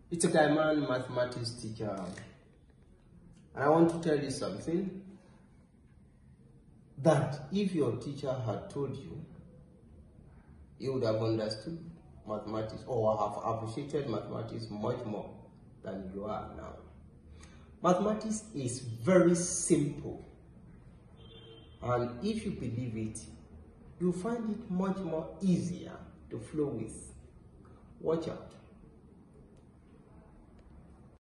It's a Gaiman mathematics teacher, and I want to tell you something, that if your teacher had told you, you would have understood mathematics or have appreciated mathematics much more than you are now. Mathematics is very simple, and if you believe it, you find it much more easier to flow with. Watch out.